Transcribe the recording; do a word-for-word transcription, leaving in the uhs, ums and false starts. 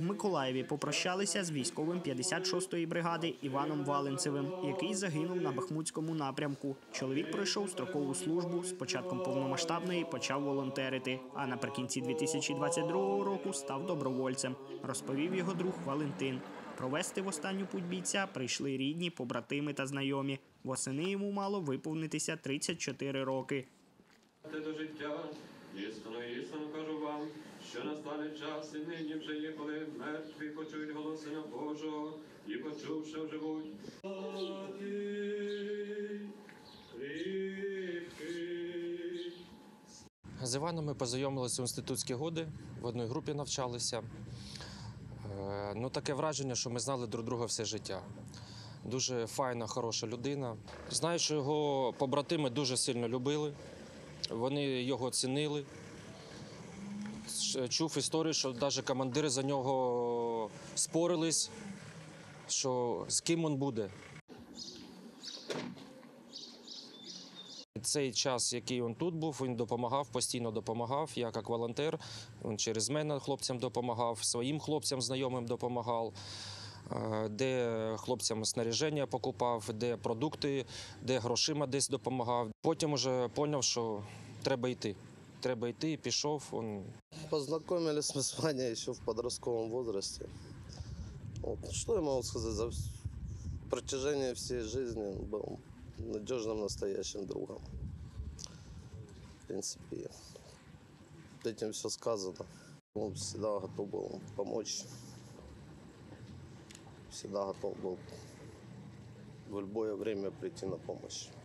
В Миколаєві попрощалися з військовим п'ятдесят шостої бригади Іваном Валенцевим, який загинув на Бахмутському напрямку. Чоловік пройшов строкову службу, з початком повномасштабної почав волонтерити, а наприкінці дві тисячі двадцять другого року став добровольцем, розповів його друг Валентин. Провести в останню путь бійця прийшли рідні, побратими та знайомі. Восени йому мало виповнитися тридцять чотири роки. До життя, істинно, істинно кажу вам, що настане час, і нині вже є, коли мертві почують голос Сина Божого, і почувши оживуть. З Іваном ми познайомилися в інститутські годи, в одній групі навчалися. Ну, таке враження, що ми знали друг друга все життя. Дуже файна, хороша людина. Знаю, що його побратими дуже сильно любили, вони його цінили. Чув історію, що навіть командири за нього спорились, що з ким він буде. Цей час, який він тут був, він допомагав, постійно допомагав. Я як волонтер, він через мене хлопцям допомагав, своїм хлопцям знайомим допомагав, де хлопцям снаряження покупав, де продукти, де грошима десь допомагав. Потім вже зрозумів, що треба йти. Треба йти, і пішов. Он... Познакомились мы с Ваней еще в подростковом возрасте. Вот. Что я могу сказать? За протяжении всей жизни он был надежным, настоящим другом. В принципе, этим все сказано. Он всегда готов был помочь. Всегда готов был в любое время прийти на помощь.